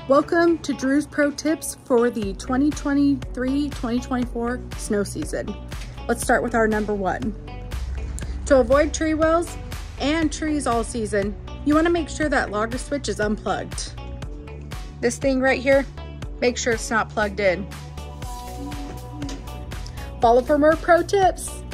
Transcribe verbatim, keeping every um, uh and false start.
Welcome to Drew's Pro Tips for the twenty twenty-three twenty twenty-four snow season. Let's start with our number one. To avoid tree wells and trees all season, you want to make sure that logger switch is unplugged. This thing right here, make sure it's not plugged in. Follow for more pro tips.